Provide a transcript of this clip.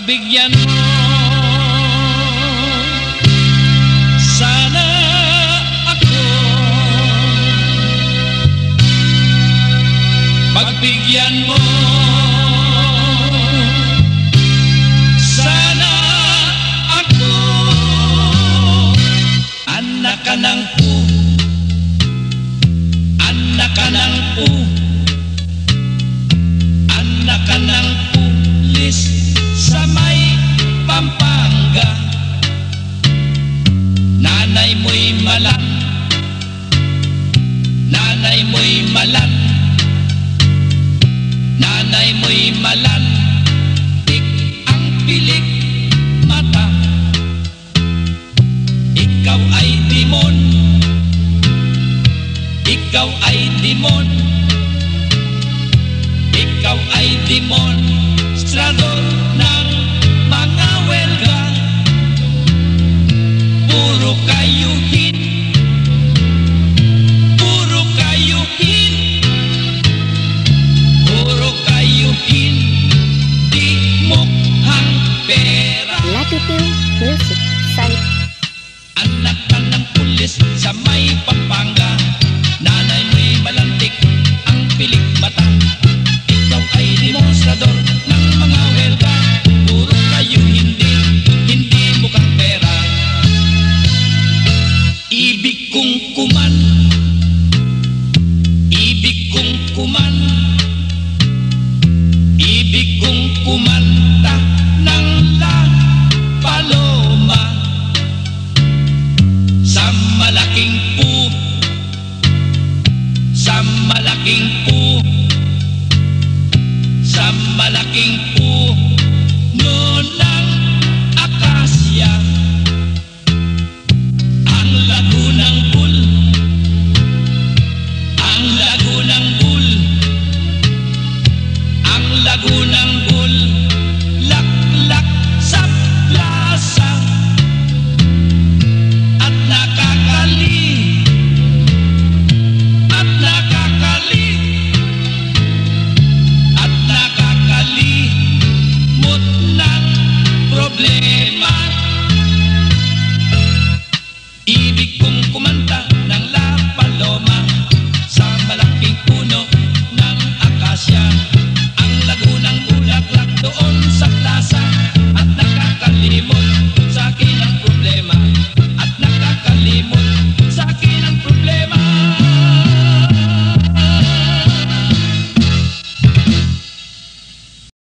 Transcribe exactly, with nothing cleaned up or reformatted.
Pagbigyan mo sana ako, pagbigyan mo sana ako. Anak ka ng pu, anak ka ng pu, anak ka ng pulis sa may Pampanga. Nanay mo'y malan, nanay mo'y malan, nanay mo'y malan, tik ang pilik mata. Ikaw ay dimon, ikaw ay dimon, ikaw ay demonstrador ng mga welga. Puro kayuhin, puro kayuhin, puro kayuhin, di mukhang pera. Latitude Music Site. Anak ka ng pulis sa may Pampanga. Nanay mo'y malantik, ang pilik mata. Ikaw ay demonstrador ng mga welga. Puro kayo hindi, hindi mukhang pera. Ibig kong kuman, ibig kong kuman, ibig kong kumanta ng La Paloma. Sa malaking pu, sa malaking pu, sa malaking puno ng akasya. Ang lago ng bul, ang lago ng bul, ang lago ng bul.